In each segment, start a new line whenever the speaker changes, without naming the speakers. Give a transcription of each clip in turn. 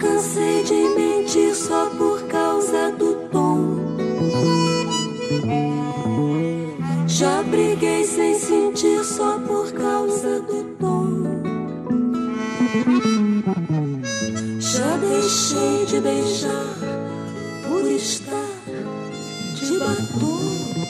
cansei de mentir só por causa do tom. Já briguei sem sentir só por causa do tom. Já deixei de beijar por estar de batom.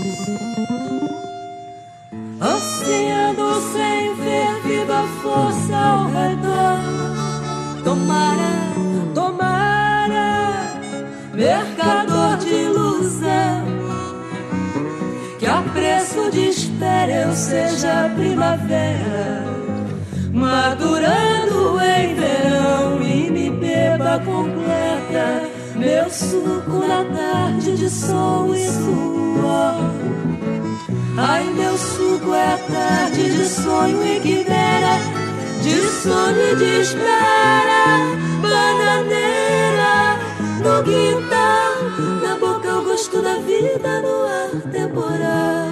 Ansiando sem ver viva força ao redor. Tomara, tomara, mercador de ilusão, que a preço de espera eu seja primavera, madurando em verão e me beba completa meu suco na tarde de sol e suor. Ai, meu suco é tarde de sonho e quimera, de sono e de espera, bananeira no quintal, na boca o gosto da vida no ar temporal.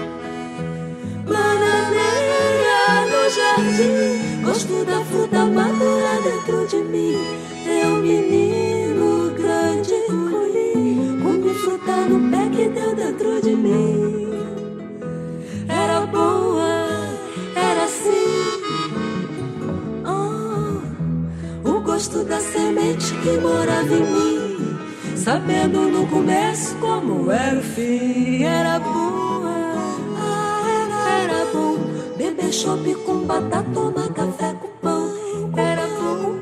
Bananeira no jardim, gosto da fruta madura dentro de mim. Eu, menino grande, colhi, comi fruta no pé que deu dentro de mim. Era boa, era assim, o gosto da semente que morava em mim, sabendo no começo como era o fim. Era boa, era bom beber chopp com batata, tomar café com pão. Era bom,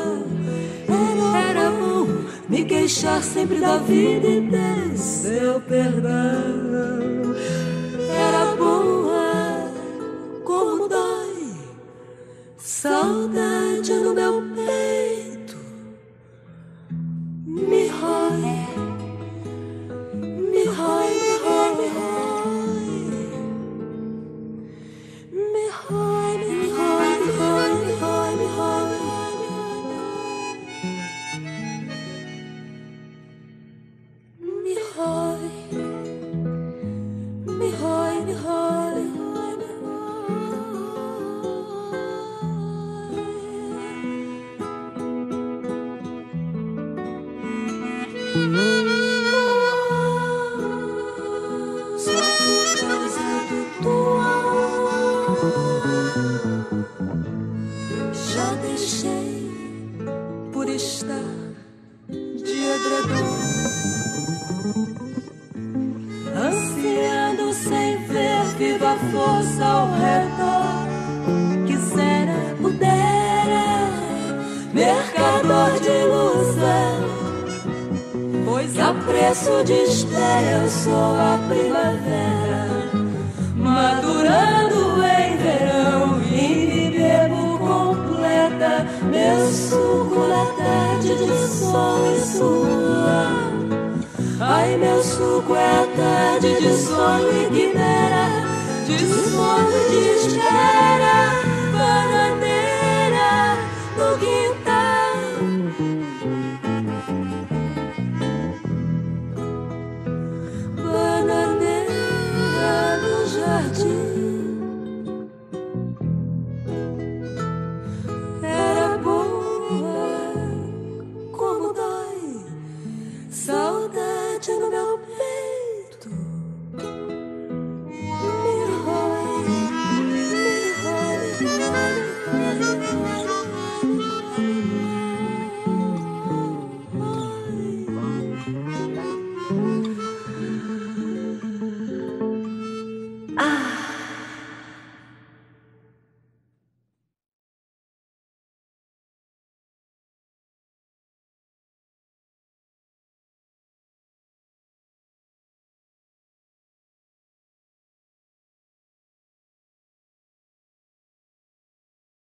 era bom me queixar sempre da vida e ter seu perdão. Era boa, como dói, saudade no meu peito me rói, me rói, me rói, me rói, me rói, me rói, me rói, me rói, me rói, me rói, me rói, me rói, me rói, me só por causa do tom. Já deixei por estar de edredom, ansiando sem ver viva força ao redor. Quisera, pudera, mercador de ilusão, pois a preço de espera eu sou a primavera, madurando em verão e me bebo completa meu suco na tarde de sol e suor. Ai, meu suco é tarde de sonho e quimera, de sono e de espera,